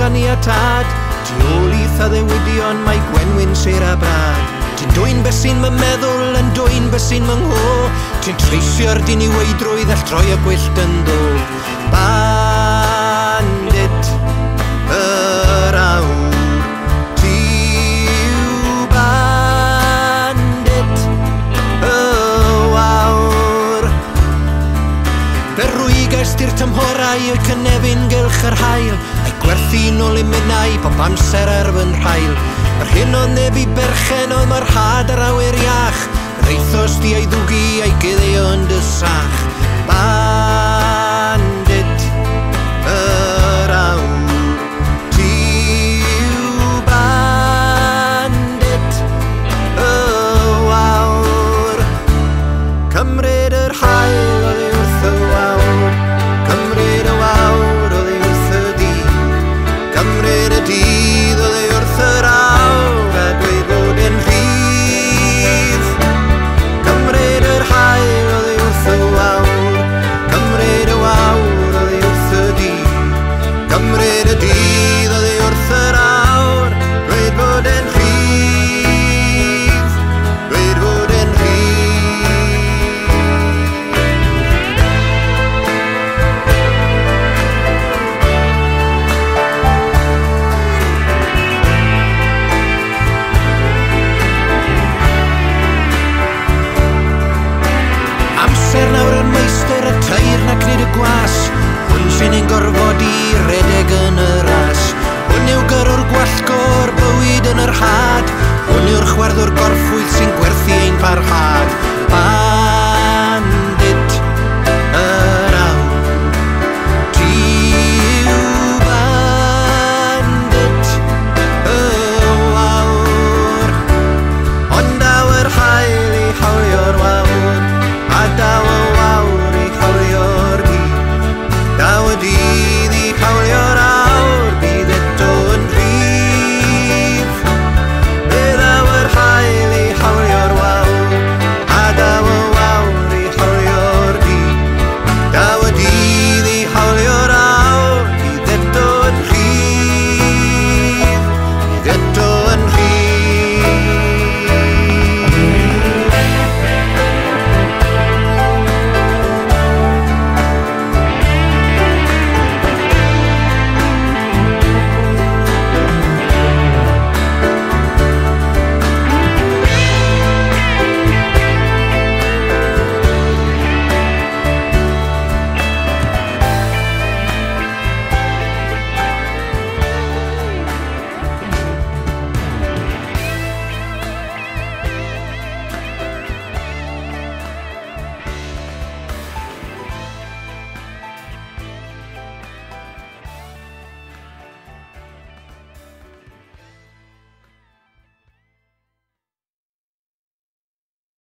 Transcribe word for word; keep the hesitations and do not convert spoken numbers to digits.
ganiatad. Tu ôl i tha ddewidion mae gwenwyn sir a brad. Ti'n dwy'n beth sy'n fy meddwl, yn dwy'n beth sy'n fy ngho. Ti'n treisio'r dyn i weidrwydd all troi y gwyllt yn ddo. Bandit yr awr, ti yw bandit y wawr. Berwygais di'r tymhorau o'i cynefin gylch yr hael, a'i gwerthu nôl i minnau bob amser ar fy nrhael. Yr hyn o neb i berchen oedd mae'r had ar awyr iach, reithos di ei ddwgi a'i gyddeo yn dysach. Bandit yr awr, ti yw bandit y wawr. Cymryd yr hael oedd ei wrth y wawr, cymryd y wawr oedd ei wrth y dydd, cymryd y dydd oedd ei wrth yr awr, a dweud bod e'n rhydd. Cymryd yr hael oedd ei wrth y wawr, cymryd y wawr oedd ei wrth y dydd, cymryd y dydd oedd ei wrth yr awr, dweud bod e'n rhydd, dweud bod e'n rhydd. Amser nawr yn meistr y teir na cnid y gwas, hwn sy'n ein gorfodi redeg yn y ras. Hwn yw gyrwr gwallgo'r bywyd yn yr had, hwn yw'r chwerddwr gorffwydd sy'n gwerthu ein parhad.